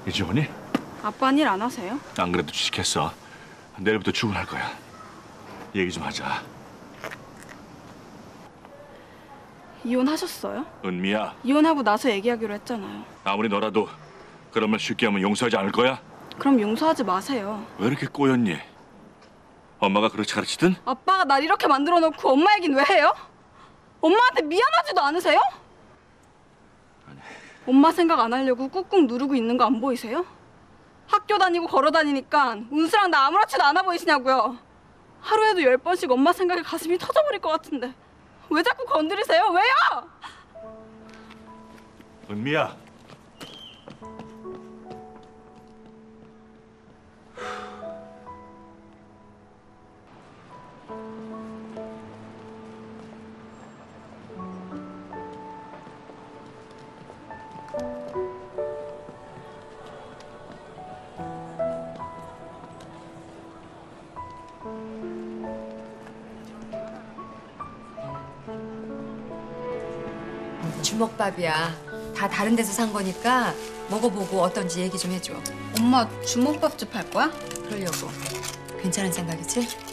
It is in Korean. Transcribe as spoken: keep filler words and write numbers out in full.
이지원이? 아빠는 일 안 하세요? 안 그래도 주식했어. 내일부터 출근할 거야. 얘기 좀 하자. 이혼하셨어요? 은미야, 이혼하고 나서 얘기하기로 했잖아요. 아무리 너라도 그런 말 쉽게 하면 용서하지 않을 거야? 그럼 용서하지 마세요. 왜 이렇게 꼬였니? 엄마가 그렇게 가르치든? 아빠가 날 이렇게 만들어 놓고 엄마 얘긴 왜 해요? 엄마한테 미안하지도 않으세요? 엄마 생각 안 하려고 꾹꾹 누르고 있는 거 안 보이세요? 학교 다니고 걸어 다니니까 운수랑 나 아무렇지도 않아 보이시냐고요. 하루에도 열 번씩 엄마 생각에 가슴이 터져버릴 것 같은데 왜 자꾸 건드리세요? 왜요? 은미야. 주먹밥이야. 다 다른 데서 산 거니까 먹어보고 어떤지 얘기 좀 해줘. 엄마 주먹밥집 할 거야? 그러려고. 괜찮은 생각이지?